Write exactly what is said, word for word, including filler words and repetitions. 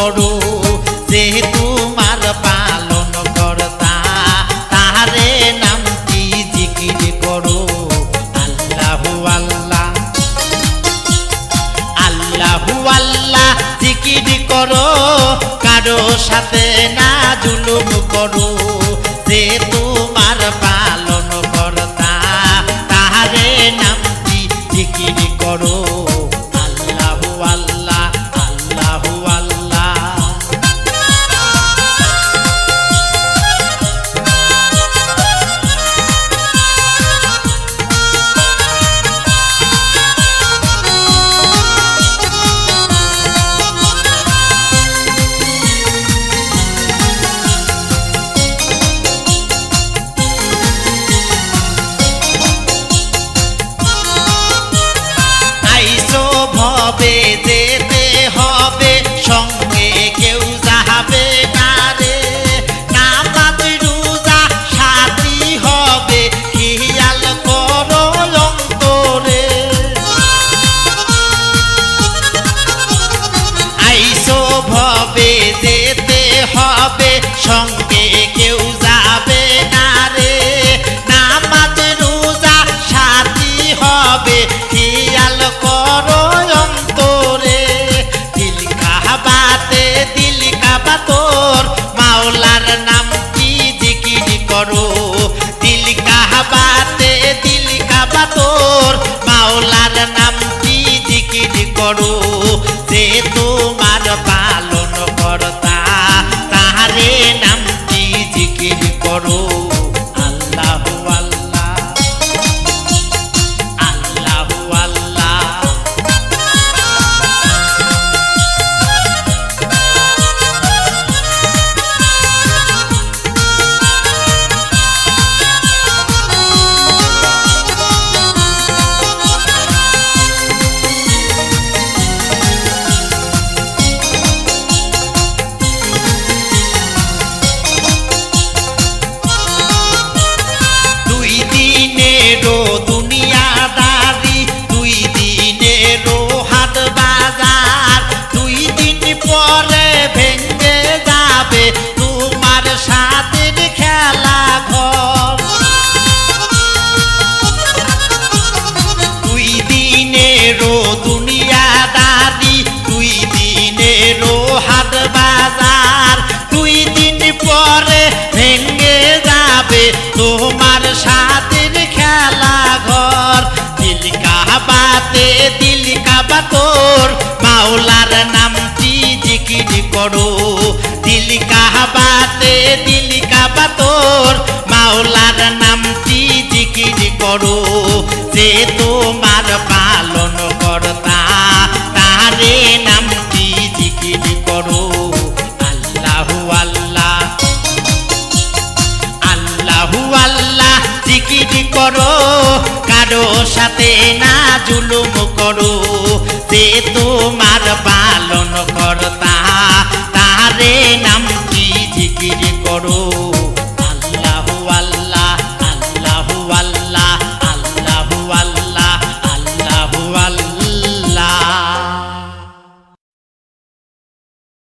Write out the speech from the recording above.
করো যে তোমার পালন কর্তা তাহারে নামটি জিকির করো আল্লাহু আল্লাহ আল্লাহু আল্লাহ জিকির করো কারো সাথে না জুলুম করো যে তোমার পালন কর্তা তাহারে নামটি জিকির করো আল্লাহু আল্লাহ আল্লাহু আল্লাহ ভবে যেতে হবে সঙ্গে কেউ যাবে না রে নামাজ রোজা সাথী হবে খেয়াল করো অন্তরে আইসো ভবে যেতে হবে সঙ্গে কেউ যাবে না রে নামাজ রোজা সাথী হবে খেয়াল করো তোর মাওলার নামটি জিকির করো দিল কাবাতে দিল কাবা তোর মাওলার নামটি জিকির করো যে তোমার পালন কর্তা তাহারে নামটি জিকির করো আল্লাহু আল্লাহ আল্লাহু আল্লাহ দুনিয়াদারি দুই দিনেরও হাট বাজার দুই দিন পরে ভেঙে যাবে তোমার সাথের খেলা ঘর দুই দিনেরও দুনিয়াদারি দুই দিনেরও হাট বাজার দুই দিন পরে ভেঙে যাবে তোমার সাথের খেলা ঘর দিল কাবাতে দিল কাবা তোর মাওলার নামটি জিকির করো দিল কাবাতে দিল কাবা তোর মাওলার নামটি জিকির করো যে তোমার পালন কর্তা তাহারে নামটি জিকির করো আল্লাহু আল্লাহ আল্লাহু আল্লাহ জিকির করো কারো সাথে না জুলুম করো যে তোমার পালন কর্তা তাহারে নামটি জিকির